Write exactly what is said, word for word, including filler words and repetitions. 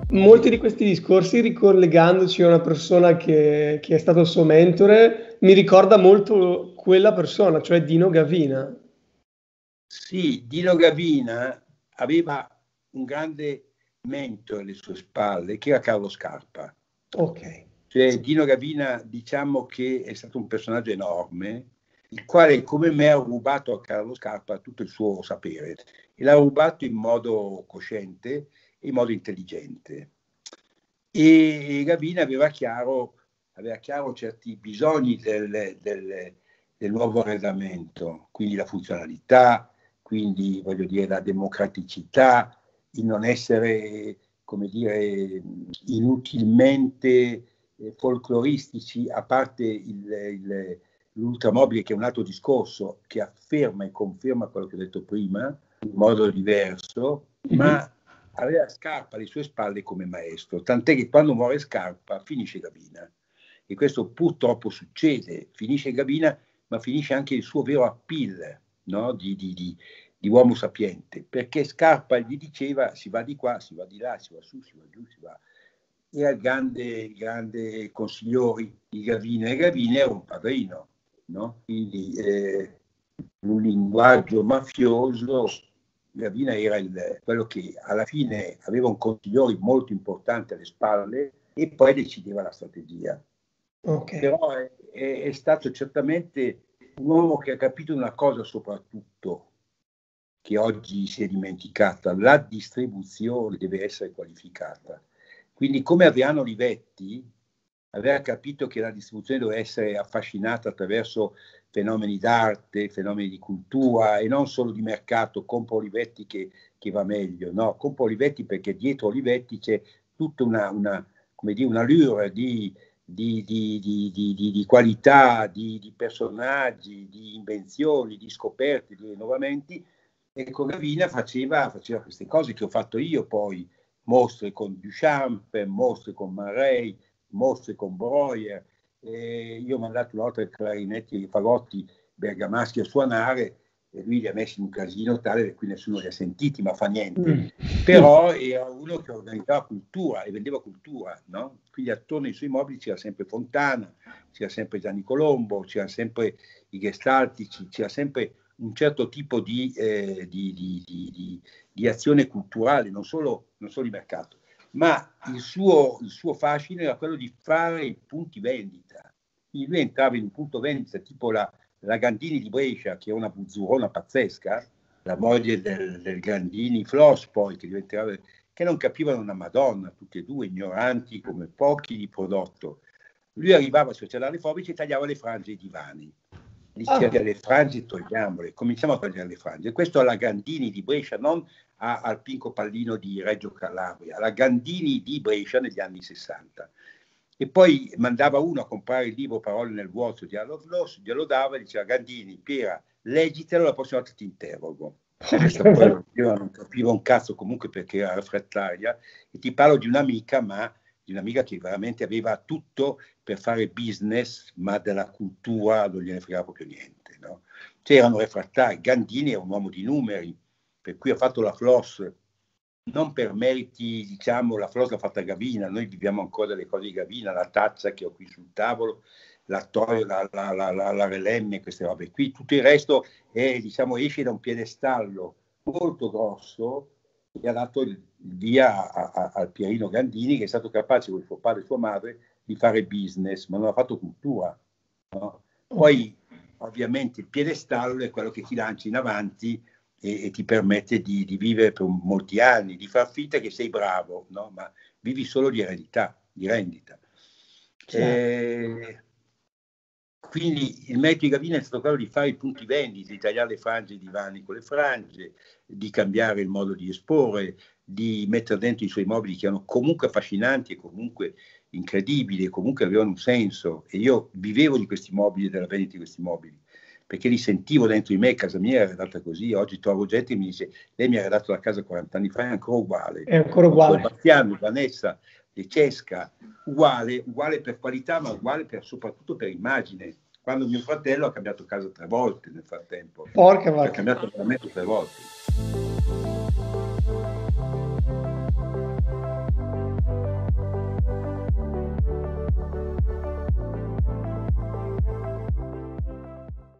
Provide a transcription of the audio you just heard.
molti di questi discorsi, ricollegandoci a una persona che, che è stato il suo mentore, mi ricorda molto quella persona, cioè Dino Gavina. Sì, Dino Gavina aveva un grande mentore alle sue spalle, che era Carlo Scarpa. Ok. Cioè, Dino Gavina, diciamo che è stato un personaggio enorme, il quale, come me, ha rubato a Carlo Scarpa tutto il suo sapere, e l'ha rubato in modo cosciente e in modo intelligente. E Gavina aveva chiaro, aveva chiaro certi bisogni del, del, del nuovo arredamento, quindi la funzionalità, quindi voglio dire la democraticità, il non essere, come dire, inutilmente eh, folcloristici, a parte il, il, l'ultramobile, che è un altro discorso che afferma e conferma quello che ho detto prima in modo diverso, ma aveva Scarpa alle sue spalle come maestro, tant'è che quando muore Scarpa finisce Gavina. E questo purtroppo succede, finisce Gavina, ma finisce anche il suo vero appeal, no? di, di, di, di uomo sapiente, perché Scarpa gli diceva si va di qua, si va di là, si va su, si va giù, si va... Era il grande, il grande consigliore di Gavina, e Gavina era un padrino, no? Quindi eh, un linguaggio mafioso. Gavina era il, quello che alla fine aveva un consigliere molto importante alle spalle e poi decideva la strategia. Ok. Però è, è, è stato certamente un uomo che ha capito una cosa soprattutto, che oggi si è dimenticata: la distribuzione deve essere qualificata. Quindi, come Adriano Olivetti aveva capito che la distribuzione doveva essere affascinata attraverso fenomeni d'arte, fenomeni di cultura e non solo di mercato, compra Olivetti che, che va meglio, no, compra Olivetti perché dietro Olivetti c'è tutta una, una, come dire, una allure di, di, di, di, di, di, di qualità, di, di personaggi, di invenzioni, di scoperte, di rinnovamenti. E con Gavina faceva, faceva queste cose che ho fatto io poi, mostre con Duchamp, mostre con Marey, mostre con Breuer. Eh, io ho mandato una volta i clarinetti e i fagotti bergamaschi a suonare e lui li ha messi in un casino tale che qui nessuno li ha sentiti, ma fa niente. Mm. Però era uno che organizzava cultura e vendeva cultura, no? Quindi attorno ai suoi mobili c'era sempre Fontana, c'era sempre Gianni Colombo, c'era sempre i gestaltici, c'era sempre un certo tipo di, eh, di, di, di, di azione culturale, non solo, non solo di mercato. Ma il suo, il suo fascino era quello di fare i punti vendita. Quindi lui entrava in un punto vendita tipo la, la Gandini di Brescia, che è una buzzurona pazzesca, la moglie del, del Gandini Floss, poi, che diventava, che non capivano una Madonna, tutti e due ignoranti come pochi di prodotto. Lui arrivava a socialare le forbici e tagliava le frange ai divani. Diceva ah. le frange togliamole, cominciamo a togliere le frange. Questo alla Gandini di Brescia, non a, al Pinco Pallino di Reggio Calabria, alla Gandini di Brescia negli anni sessanta. E poi mandava uno a comprare il libro Parole nel vuoto di Allo Floss, glielo dava e diceva: Gandini, Piera, leggitelo, la prossima volta ti interrogo. Questa poi io non capiva un cazzo comunque perché era refrattaria, e ti parlo di un'amica, ma di un'amica che veramente aveva tutto per fare business, ma della cultura non gliene fregava proprio niente, no? Cioè erano refrattari. Gandini è un uomo di numeri, per cui ha fatto la Floss non per meriti, diciamo, la Floss l'ha fatta Gavina, noi viviamo ancora delle cose di Gavina, la tazza che ho qui sul tavolo, la Toyo, la, la, la, la, la Relemme, queste robe qui, tutto il resto è, diciamo, esce da un piedestallo molto grosso che ha dato il via a, a, al Pierino Gandini, che è stato capace con suo padre e sua madre di fare business, ma non ha fatto cultura, no? Poi ovviamente il piedestallo è quello che ti lancia in avanti e, e ti permette di, di vivere per molti anni, di far finta che sei bravo, no? Ma vivi solo di eredità, di rendita. Eh, quindi il merito di Gavina è stato quello di fare i punti vendita, di tagliare le frange dei divani con le frange, di cambiare il modo di esporre, di mettere dentro i suoi mobili che erano comunque affascinanti e comunque incredibili, e comunque avevano un senso. E io vivevo di questi mobili e della vendita di questi mobili, perché li sentivo dentro di me. Casa mia era data così. Oggi trovo gente che mi dice: lei mi ha dato la casa quaranta anni fa, è ancora uguale. È ancora uguale. Bastiano, Vanessa, De Cesca, uguale, uguale per qualità, ma uguale per, soprattutto per immagine. Quando mio fratello ha cambiato casa tre volte nel frattempo. Porca ha vacca. cambiato veramente tre volte.